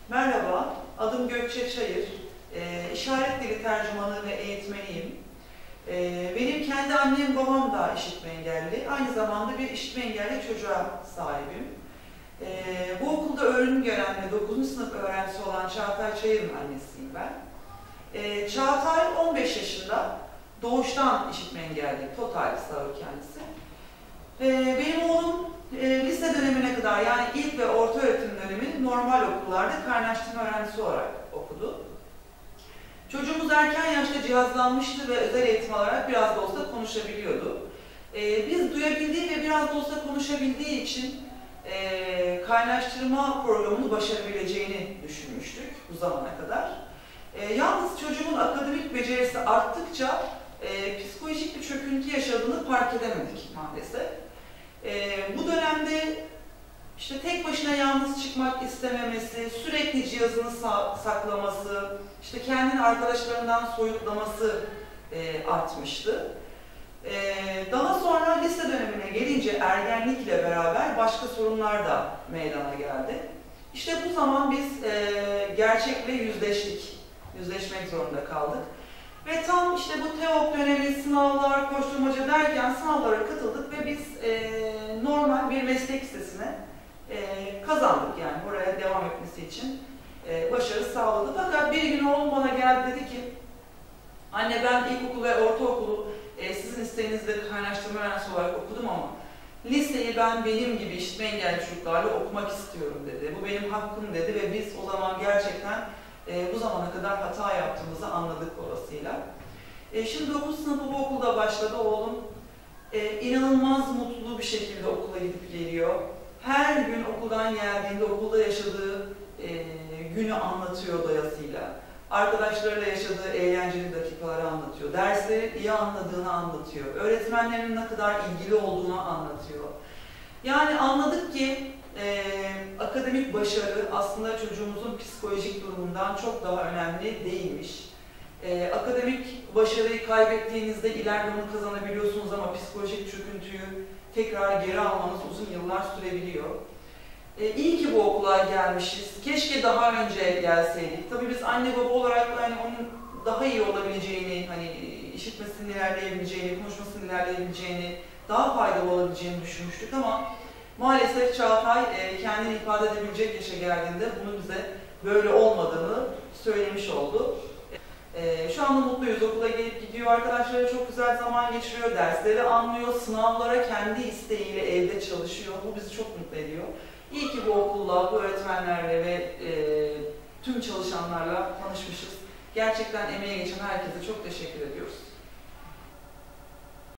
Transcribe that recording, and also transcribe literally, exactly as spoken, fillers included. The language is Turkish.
Merhaba, adım Gökçe Çayır. E, işaret dili tercümanı ve eğitmeniyim. E, benim kendi annem babam da işitme engelli. Aynı zamanda bir işitme engelli çocuğa sahibim. E, bu okulda öğrenim gören ve dokuzuncu sınıf öğrencisi olan Çağatay Çayır'ın annesiyim ben. E, Çağatay on beş yaşında, doğuştan işitme engelli, total sağır kendisi. E, benim oğlum E, lise dönemine kadar, yani ilk ve orta öğretim dönemini normal okullarda kaynaştırma öğrencisi olarak okudu. Çocuğumuz erken yaşta cihazlanmıştı ve özel eğitim alarak biraz da olsa konuşabiliyordu. E, biz duyabildiği ve biraz da olsa konuşabildiği için e, kaynaştırma programını başarabileceğini düşünmüştük bu zamana kadar. E, yalnız çocuğun akademik becerisi arttıkça e, psikolojik bir çöküntü yaşadığını fark edemedik maalesef. Ee, bu dönemde işte tek başına yalnız çıkmak istememesi, sürekli cihazını sa saklaması, işte kendini arkadaşlarından soyutlaması e, artmıştı. E, daha sonra lise dönemine gelince ergenlikle beraber başka sorunlar da meydana geldi. İşte bu zaman biz e, gerçekle yüzleştik, yüzleşmek zorunda kaldık. Ve tam işte bu TEOK dönemi, sınavlar, koşturmaca derken sınavlara katıldık ve biz e, normal bir meslek lisesine e, kazandık, yani oraya devam etmesi için e, başarı sağladı. Fakat bir gün oğlum bana geldi, dedi ki, anne ben ilkokulu ve ortaokulu e, sizin isteğinizle kaynaştırma öğrencisi olarak okudum ama liseyi ben benim gibi işitme engelli çocuklarla okumak istiyorum dedi. Bu benim hakkım dedi ve biz o zaman gerçekten E, bu zamana kadar hata yaptığımızı anladık orasıyla. E, şimdi dokuzuncu sınıfı bu okulda başladı oğlum. E, inanılmaz mutlu bir şekilde okula gidip geliyor. Her gün okuldan geldiğinde okulda yaşadığı e, günü anlatıyor doyasıyla. Arkadaşlarıyla yaşadığı eğlenceli dakikaları anlatıyor. Dersleri iyi anladığını anlatıyor. Öğretmenlerinin ne kadar ilgili olduğunu anlatıyor. Yani anladık ki Ee, akademik başarı aslında çocuğumuzun psikolojik durumundan çok daha önemli değilmiş. Ee, akademik başarıyı kaybettiğinizde ileride onu kazanabiliyorsunuz ama psikolojik çöküntüyü tekrar geri almanız uzun yıllar sürebiliyor. Ee, iyi ki bu okula gelmişiz. Keşke daha önce gelseydik. Tabii biz anne baba olarak hani onun daha iyi olabileceğini, hani işitmesini ilerleyebileceğini, konuşmasını ilerleyebileceğini, daha faydalı olabileceğini düşünmüştük ama maalesef Çağatay e, kendini ifade edebilecek yaşa geldiğinde bunu bize böyle olmadığını söylemiş oldu. E, şu anda mutluyuz, okula gelip gidiyor, arkadaşları çok güzel zaman geçiriyor, dersleri anlıyor, sınavlara kendi isteğiyle evde çalışıyor. Bu bizi çok mutlu ediyor. İyi ki bu okulla, bu öğretmenlerle ve e, tüm çalışanlarla tanışmışız. Gerçekten emeğe geçen herkese çok teşekkür ediyorum.